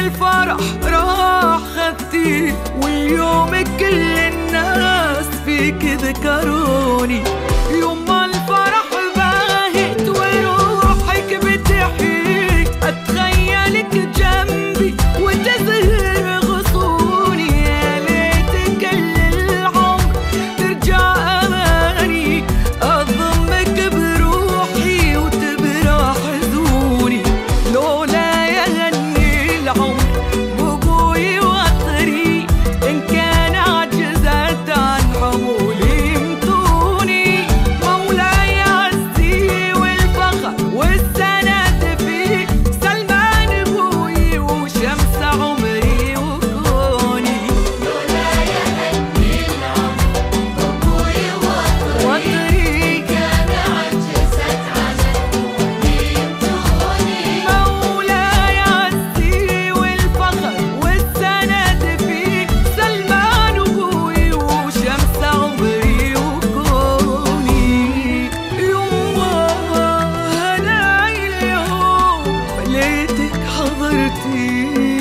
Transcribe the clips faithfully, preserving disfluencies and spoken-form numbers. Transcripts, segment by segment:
الفرح راح خدتي، واليوم كل الناس فيك ذكروني. يوم ما الفرح باهت وروحك بتحيك، اتخيلك جنبي وتزهر غصوني. يا ليت كل العمر ترجع اماني، اضمك بروحي وتبرى حزوني. لولا يغني العمر بابوي وطري، ان كان عجزت عن حمولي متوني. مولاي عزي والفخر والسند فيك، سلمان ابوي وشمس عمري وكوني. لولا يهني العمر بابوي وطري، كان عجزت عن حمولي متوني. مولاي عزي والفخر والسند فيك، سلمان ابوي وشمس عمري وكوني. يما هناي اليوم ليتك حضرتي.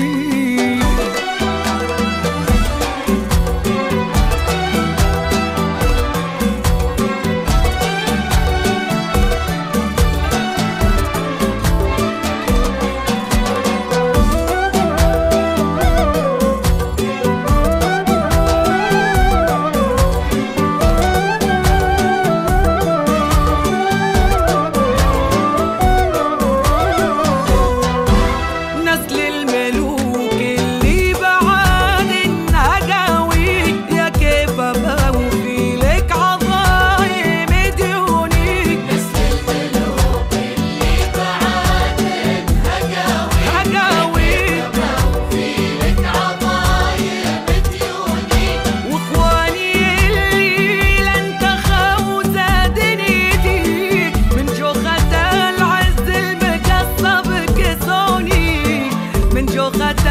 نسل الملوك اللي بعاد النجاوي، يا كيف بوفي لك عظايم ديوني. نسل الملوك اللي بعاد الهجاوي، هجاوي بوفي لك عظايم ديوني. واخواني اللي لن تخاو زادنيتي، من جوخة العز المكسب كسوني. من جوخة